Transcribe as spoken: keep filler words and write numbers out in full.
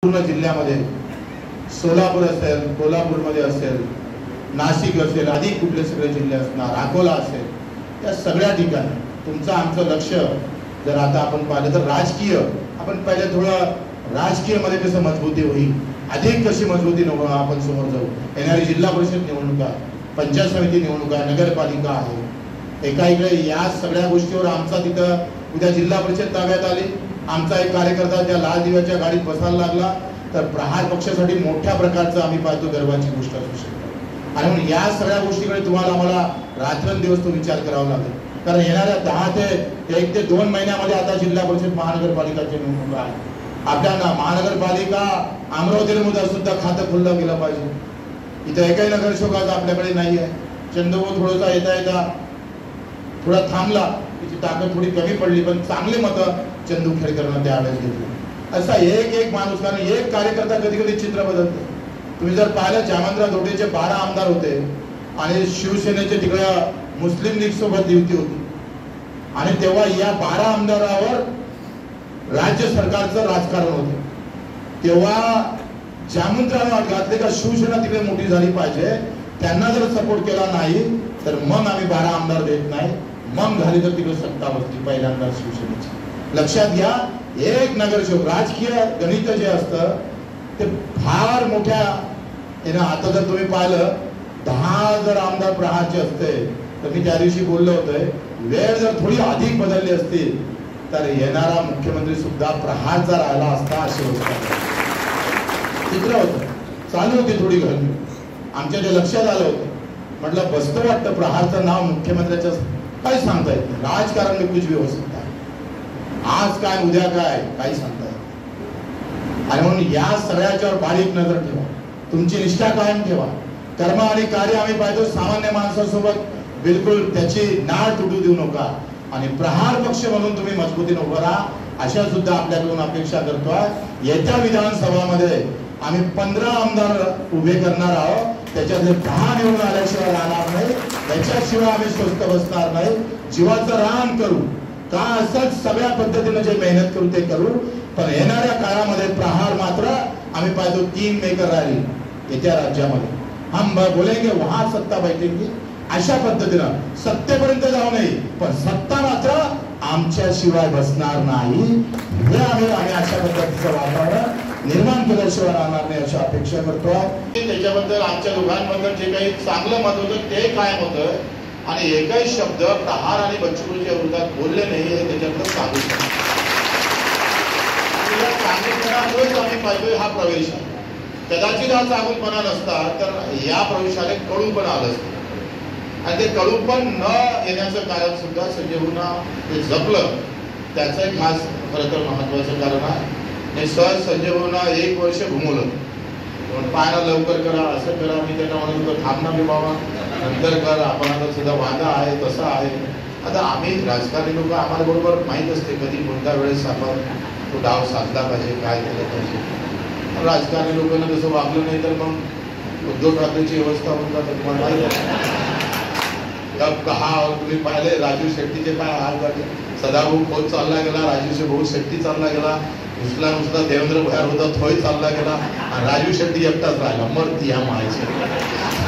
पूर्ण जिल्ह्यामध्ये सोलापूर असेल, कोल्हापूरमध्ये असेल, नाशिक असेल, अधिक कुठले सगळे जिल्हे असणार, अकोला असेल, त्या सगळ्या ठिकाणी तुमचं आमचं लक्ष जर आता आपण पाहिलं तर राजकीय आपण पहिले थोडं राजकीय मध्ये कसं मजबूती होईल, अधिक कशी मजबूती आपण समोर जाऊ. येणारी जिल्हा परिषद निवडणुका, पंचायत समिती निवडणुका, नगरपालिका आहे, एका इकडे या सगळ्या गोष्टीवर आमचा तिथं उद्या जिल्हा परिषद ताब्यात आली, आमचा एक कार्यकर्ता त्या लाल दिव्याच्या गाडीत बसायला लागला तर प्रहार पक्षासाठी मोठ्या प्रकारचं आम्ही पाहतो गर्वाची गोष्ट असू शकते. आणि म्हणून या सगळ्या गोष्टीकडे तुम्हाला आम्हाला रात्रंदिवस तो विचार करावा लागेल. कारण येणाऱ्या दहा ते एक ते दोन महिन्यामध्ये आता जिल्हा परिषद महानगरपालिकाची निवडणूक आहे. आपल्या महानगरपालिका अमरावतीमध्ये सुद्धा खातं खुललं गेलं पाहिजे. इथं एकही नगरसेवक आज आपल्याकडे नाही आहे. चंद्रभाऊ थोडासा येता येता थोडा थांबला, त्याची ताकद थोडी कमी पडली, पण चांगले मतं चंदू खेडकरांना त्यावेळेस घेतली. असा एक एक माणूस, कारण एक कार्यकर्ता कधी कधी चित्र बदलतो. तुम्ही जर पाहिलं जामनराव धोटेचे बारा आमदार होते आणि शिवसेनेचे तिकडे मुस्लिम लीग सोबत युती होती आणि तेव्हा या बारा आमदारावर राज्य सरकारचं राजकारण होतं. तेव्हा जामनराव घातले का शिवसेना तिकडे मोठी झाली पाहिजे, त्यांना जर सपोर्ट केला नाही तर मग आम्ही बारा आमदार देत नाही, मग झाली तर तिकडे सत्ता बसली पहिल्यांदा शिवसेनेची. लक्षात घ्या, एक नगरसेवक राजकीय गणित जे असतं ते फार मोठ्या येणं. आता जर तुम्ही पाहिलं दहा जर आमदार प्रहारचे असते तर मी त्या दिवशी बोललो होतोय, वेळ जर थोडी अधिक बदलली असती तर येणारा मुख्यमंत्री सुद्धा प्रहारचा राहिला असता असे होत चित्र होतं. चालू होती थोडी घडली, आमच्या जे लक्षात आलं होतं, म्हटलं बसतं वाटतं प्रहारचं नाव मुख्यमंत्र्याचं काही सांगता येत नाही. राजकारण में कुछ भी हो सकता है, आज काय उद्या काय काही सांगता येत. आणि म्हणून या सगळ्याच्यावर बारीक नजर ठेवा, तुमची निष्ठा कायम ठेवा. कर्म आणि कार्य आम्ही पाहतो सामान्य माणसासोबत बिलकुल त्याची नाळ तुटू देऊ नका आणि प्रहार पक्ष म्हणून तुम्ही मजबूतीने उभं राहा अशा सुद्धा आपल्याकडून अपेक्षा करतोय. येत्या विधानसभामध्ये आम्ही पंधरा आमदार उभे करणार आहोत, त्याच्यातले दहा निवडून आल्याशिवाय राहणार नाही, त्याच्याशिवाय आम्ही स्वस्त बसणार नाही. जीवाचं रान करू का असंच सगळ्या पद्धतीने जे मेहनत करू ते करू, पण येणाऱ्या काळामध्ये प्रहार मात्र आम्ही पाहतो किंग मेकर राहील येत्या राज्यामध्ये. हम बोलेंगे वहां सत्ता बैठेगी, अशा पद्धतीनं सत्तेपर्यंत जाऊ नये पण सत्ता मात्र आमच्या शिवाय बसणार नाही. हे आम्ही आम्ही अशा पद्धतीचं वातावरण निर्माण केल्याशिवाय राहणार नाही अशी अपेक्षा करतो. त्याच्याबद्दल आमच्या दोघांबद्दल जे काही चांगलं मत होतं ते कायम होतं आणि एकही शब्द प्रहार आणि बच्चूच्या विरोधात बोलले नाही हे त्याच्यातलं सांगू शकतो. सांगितल्यामुळेच आम्ही पाहिजे हा प्रवेश आहे. कदाचित हा चांगुलपणा नसता तर या प्रवेशाने कडूपणा आलं असतं आणि ते कडूपण न येण्याचं कारण सुद्धा संजीवना ते जपलं, त्याचं एक खास खरं तर महत्वाचं कारण आहे. सहज संजीवना एक वर्ष घुमवलं, पायला लवकर करा असं करा, मी त्यांना म्हणत होतो थांबना मी बाबा नंतर कर, आपण आता सुद्धा वादा आहे तसं आहे. आता आम्ही राजकारणी लोक आम्हाला बरोबर माहीत असते कधी कोणत्या वेळेस आपण तो डाव साधला पाहिजे, काय केलं पाहिजे. राजकारणी लोकांना तसं वागलं नाही तर मग उद्धव ठाकरेची व्यवस्था होऊन जाते. तुम्हाला माहिती आहे हा तुम्ही पाहिले राजू शेट्टीचे काय हाल झाले, सदाभाऊ खोत चालला गेला, राजू भाऊ शेट्टी चालला गेला, नुसला नुसता देवेंद्र भयार होता तोही चालला गेला आणि राजू शेट्टी एकटाच राहिला. मग ती या मारायची